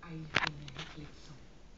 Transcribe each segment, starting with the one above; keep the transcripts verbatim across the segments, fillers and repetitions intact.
Aí vem a reflexão.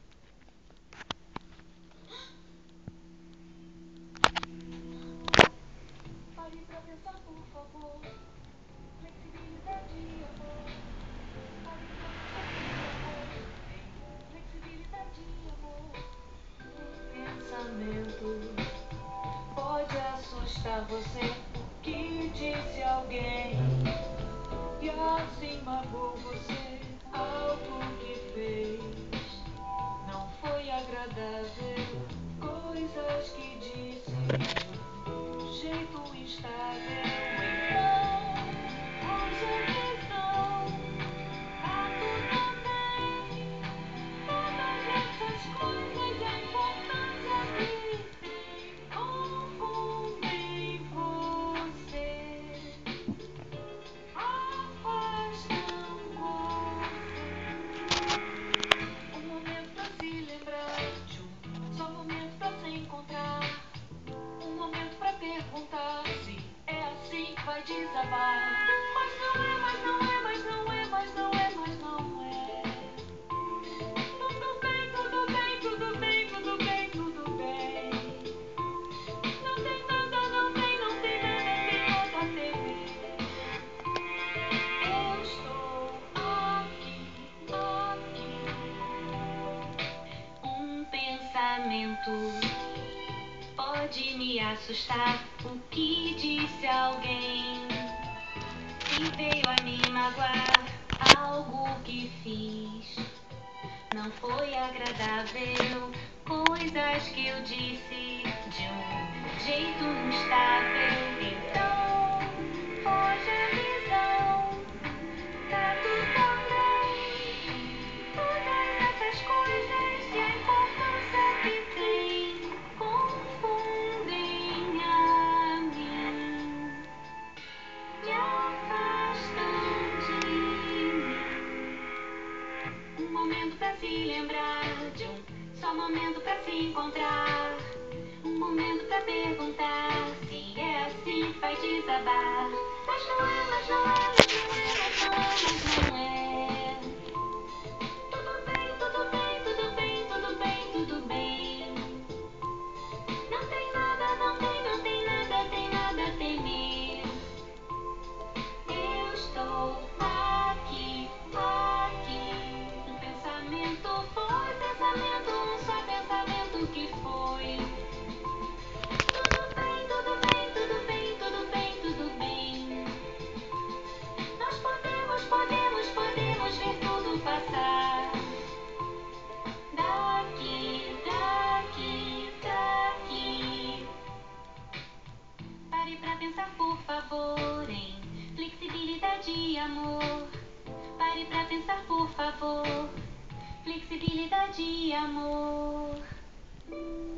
Pare pra pensar, por favor. Flexibilidade e amor. Pare pra pensar, por favor. Flexibilidade e amor. Pensamento pode assustar você. O que disse alguém e assim magoou você? Algo que fez não foi agradável. Coisas que disse de um jeito instável. Então, hoje é lição. Tá tudo bem. Todas essas coisas e a importância que tem confundem você, afastam você. Um momento pra se lembrar de um, só um momento pra se encontrar. Um momento pra perguntar se é assim que vai desabar. Mas não é, mas não é, mas não é, mas não é, mas não é. Tudo bem, tudo bem, tudo bem, tudo bem, tudo bem. Não tem nada, não tem, não tem nada, tem nada a temer. Eu estou aqui, aqui. Um pensamento pode me assustar. O que disse alguém que veio a me magoar? Algo que fiz não foi agradável. Coisas que eu disse de um jeito instável. Então, foge a visão. Tá tudo bem. Todas essas coisas e a importância que tem confundem a mim, me afastam de mim. Um momento pra se lembrar de um, só um momento pra se encontrar. Um momento pra perguntar se é assim que vai desabar. Mas não é, mas não é, mas não é, mas não é, mas não é. Tudo bem, tudo bem, tudo bem, tudo bem, tudo bem. Não tem nada, não tem, não tem nada, tem nada a temer. Eu estou aqui, aqui. Um pensamento foi, pensamento, um só pensamento que foi. Tudo bem, tudo bem, tudo bem, tudo bem, tudo bem. Nós podemos, podemos, podemos ver tudo passar. Daqui, daqui, daqui. Pare pra pensar, por favor, em flexibilidade e amor. Pare pra pensar, por favor, flexibilidade e amor.